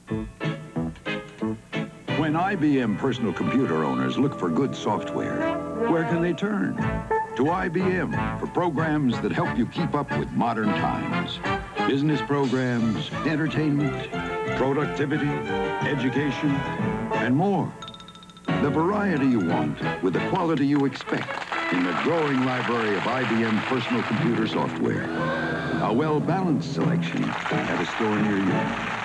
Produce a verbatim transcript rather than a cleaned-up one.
When I B M personal computer owners look for good software, where can they turn? To I B M for programs that help you keep up with modern times. Business programs, entertainment, productivity, education, and more. The variety you want with the quality you expect in the growing library of I B M personal computer software. A well-balanced selection at a store near you.